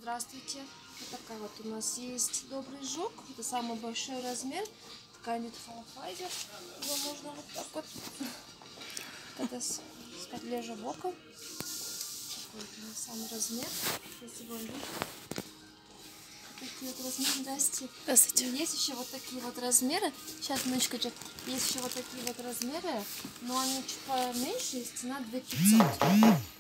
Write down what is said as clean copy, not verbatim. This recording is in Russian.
Здравствуйте. Вот такая вот у нас есть добрый жук. Это самый большой размер. Такая нитфалфайзер. Его можно вот так вот. Это с подлежа бока. Такой вот у нас самый размер. Здесь его такие вот размеры. Здрасте. Здравствуйте. И есть еще вот такие вот размеры. Сейчас, минуточку, есть еще вот такие вот размеры, но они чуть поменьше, есть цена 2500.